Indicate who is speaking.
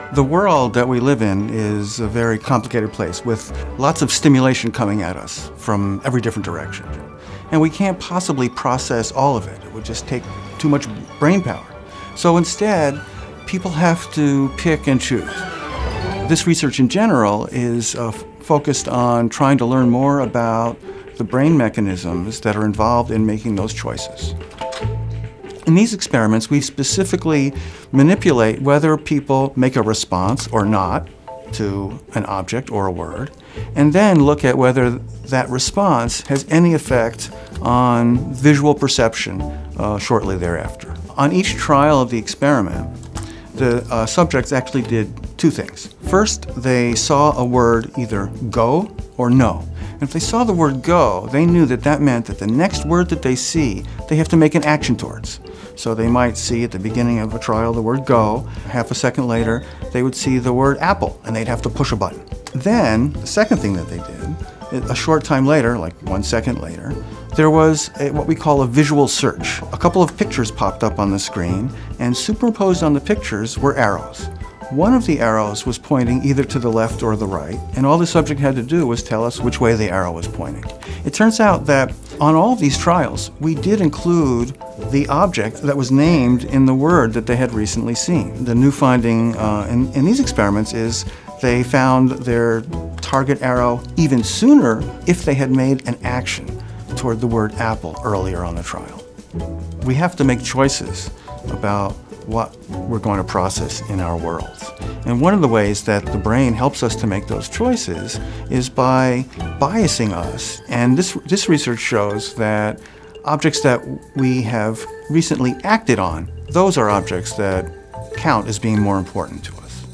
Speaker 1: The world that we live in is a very complicated place with lots of stimulation coming at us from every different direction. And we can't possibly process all of it. It would just take too much brain power. So instead, people have to pick and choose. This research in general is focused on trying to learn more about the brain mechanisms that are involved in making those choices. In these experiments, we specifically manipulate whether people make a response or not to an object or a word, and then look at whether that response has any effect on visual perception shortly thereafter. On each trial of the experiment, the subjects actually did two things. First, they saw a word either go or no. And if they saw the word go, they knew that that meant that the next word that they see, they have to make an action towards. So they might see at the beginning of a trial the word go. Half a second later, they would see the word apple, and they'd have to push a button. Then, the second thing that they did, a short time later, like 1 second later, there was what we call a visual search. A couple of pictures popped up on the screen, and superimposed on the pictures were arrows. One of the arrows was pointing either to the left or the right, and all the subject had to do was tell us which way the arrow was pointing. It turns out that on all of these trials, we did include the object that was named in the word that they had recently seen. The new finding in these experiments is they found their target arrow even sooner if they had made an action toward the word apple earlier on the trial. We have to make choices about what we're going to process in our worlds. And one of the ways that the brain helps us to make those choices is by biasing us. And this research shows that objects that we have recently acted on, those are objects that count as being more important to us.